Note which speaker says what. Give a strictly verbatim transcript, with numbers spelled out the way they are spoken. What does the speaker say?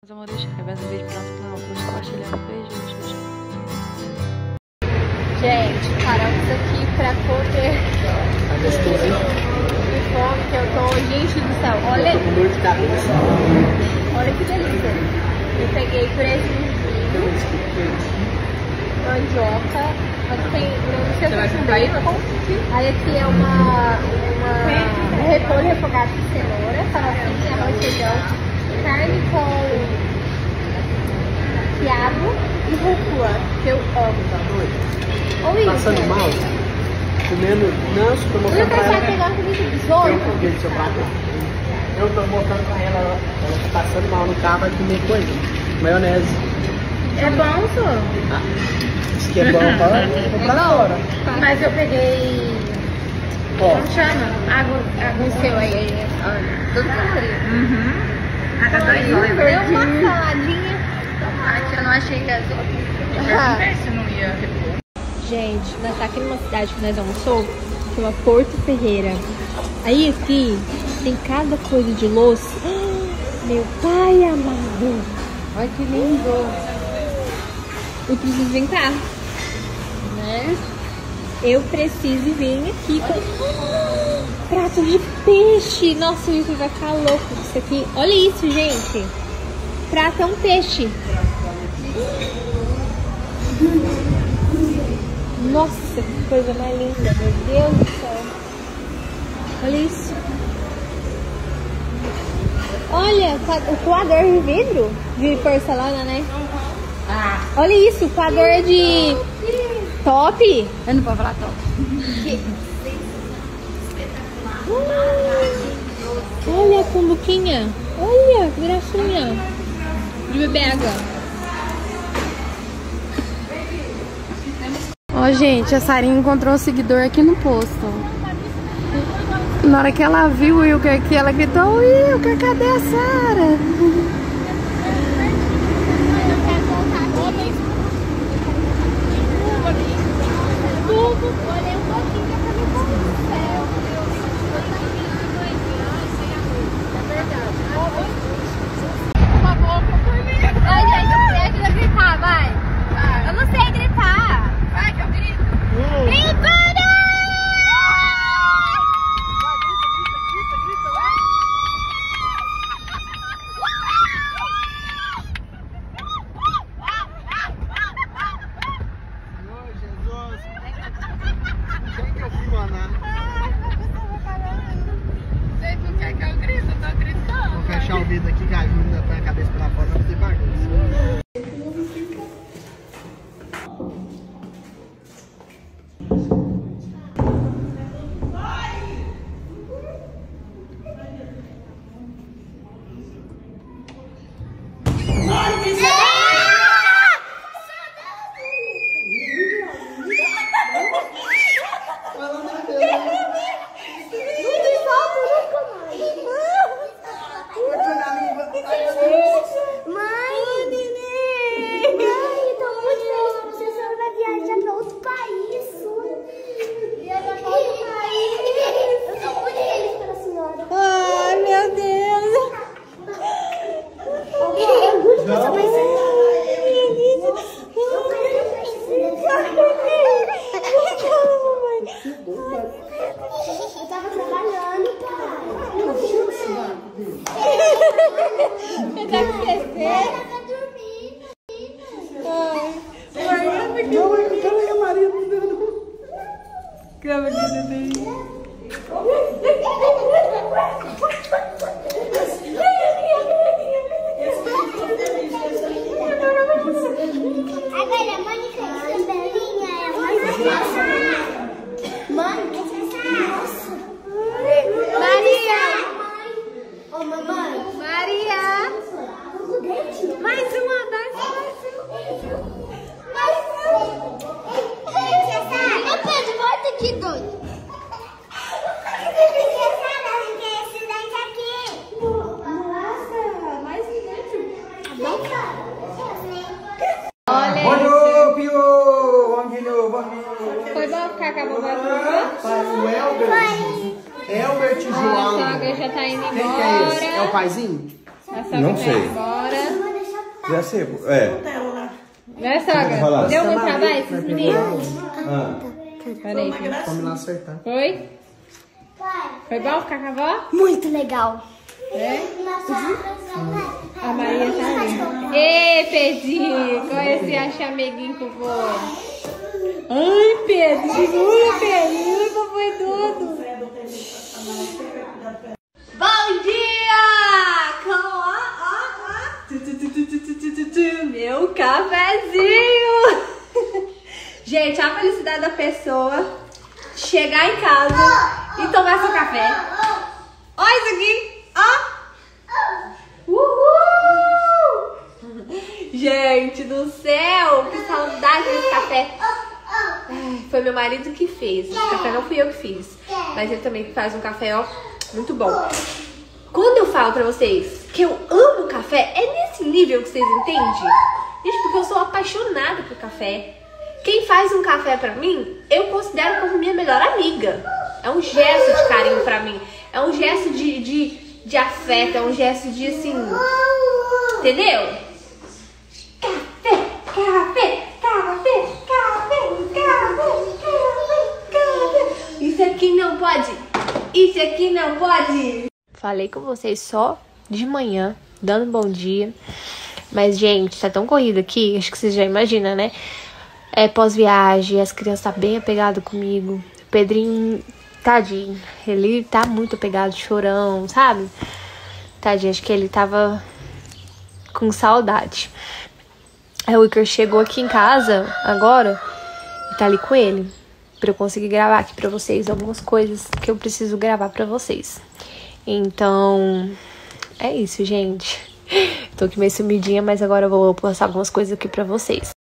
Speaker 1: Meus amores, revendo o vídeo pro nosso canal, compartilhando. Beijo, beijo.
Speaker 2: Gente, paramos aqui pra poder de fome que eu tô. Gente do céu, olha.
Speaker 3: Com dor de cabeça.
Speaker 2: Olha que delícia. Eu peguei presuntinho, mandioca, aqui tem não sei se é bacon. Aí aqui é uma, uma repolho refogado de cenoura, farofinha, arroz, feijão, carne com quiabo e rúcula, que eu amo. Ou isso.
Speaker 3: Passando mal? Comendo. Não, você tá mostrando pra ela.
Speaker 2: Você gosta de biscoito?
Speaker 3: Eu comi do seu prato. Eu tô mostrando pra ela, ela tá passando mal no carro, vai comer coisa. Maionese.
Speaker 2: É bom, só.
Speaker 3: Ah, isso que é bom para comprar fora.
Speaker 2: Mas eu peguei.
Speaker 3: Ó.
Speaker 2: Como chama? Água, água seu aí. aí. Tudo caloria. Uhum. Água dois. Deu uma saladinha. Tomate, eu não achei que era se não ia repor. Gente, nós tá aqui numa cidade que nós almoçou, chama Porto Ferreira. Aí aqui tem cada coisa de louça. Meu pai amado. Olha que lindo. Eu preciso vir cá, né? Eu preciso vir aqui com prato de peixe. Nossa, o Vitor vai ficar louco com isso aqui. Olha isso, gente. Prato é um peixe. Nossa, que coisa mais linda. Meu Deus do céu. Olha isso. Olha, o coador de vidro de porcelana, né? Ah. Olha isso, o coador é de top. Eu não vou falar top. Olha a cumbuquinha. Olha, que gracinha. De beber água.
Speaker 4: Ó, oh, gente, a Sarinha encontrou um seguidor aqui no posto. Na hora que ela viu o Wilker aqui, ela gritou: Wilker, cadê a Sara?
Speaker 2: Ai, gente, eu me ajuda a gritar, vai. Eu não sei gritar. Vai, que eu grito. Grita!
Speaker 3: Vou fechar o vidro aqui que ajuda, põe a cabeça pra fora pra fazer bagunça.
Speaker 5: Eu tava trabalhando, pai.
Speaker 2: Eu tava esquecendo.
Speaker 5: Eu tava dormindo.
Speaker 3: Não, eu quero ver a Maria no dedo.
Speaker 4: Cama aqui, neném.
Speaker 5: Agora, a Mônica e a Belinha é a mais Mãe, essa Maria! Ô, oh, mamãe!
Speaker 2: Maria! Mais uma, mais uma!
Speaker 5: Ô, Pedro, volta aqui, doido! Esse dente aqui!
Speaker 2: Nossa, mais um dente!
Speaker 5: Olha!
Speaker 3: Olha, Pio! Vamos de novo, vamos de novo.
Speaker 2: Foi bom ficar com a vovó?
Speaker 3: Pai, o Elbert. Elbert e
Speaker 2: A
Speaker 3: João.
Speaker 2: sogra já tá indo embora.
Speaker 3: Quem que é esse? É o paizinho?
Speaker 2: A sogra
Speaker 6: Não
Speaker 2: tá
Speaker 6: sei.
Speaker 2: indo embora.
Speaker 6: Já sei, é.
Speaker 2: Vai, sogra. Deu muito trabalho esses meninos?
Speaker 6: Ah.
Speaker 2: Peraí, filho.
Speaker 3: Vamos lá acertar.
Speaker 2: Foi? Foi bom ficar com a avó?
Speaker 5: Muito legal.
Speaker 2: É? A Maria tá ali. Ei, Pedrinho, qual é esse achameguinho com o vô? Ai, Pedro, segura, Pedro, foi tudo. Bom dia! Com ó, ó, ó. Tu, tu, tu, tu, tu, tu, tu, tu, meu cafezinho. Gente, a felicidade da pessoa chegar em casa e tomar seu café. Olha isso aqui, ó. Uhul! Gente do céu, que saudade desse café. Ai, foi meu marido que fez. Esse café não fui eu que fiz, mas ele também faz um café, ó, muito bom. Quando eu falo pra vocês que eu amo café, é nesse nível que vocês entendem? Gente, porque eu sou apaixonada por café. Quem faz um café pra mim, eu considero como minha melhor amiga. É um gesto de carinho pra mim. É um gesto de, de, de afeto. É um gesto de, assim... Entendeu? Café, café, café, café, café, café, café. Isso aqui não pode. Isso aqui não pode. Falei com vocês só de manhã, dando bom dia. Mas, gente, tá tão corrido aqui. Acho que vocês já imaginam, né? É pós-viagem, as crianças tá bem apegadas comigo. O Pedrinho, tadinho, ele tá muito apegado, chorão, sabe? Tadinho, acho que ele tava com saudade. Aí o Iker chegou aqui em casa agora e tá ali com ele. Pra eu conseguir gravar aqui pra vocês algumas coisas que eu preciso gravar pra vocês. Então, é isso, gente. Tô aqui meio sumidinha, mas agora eu vou postar algumas coisas aqui pra vocês.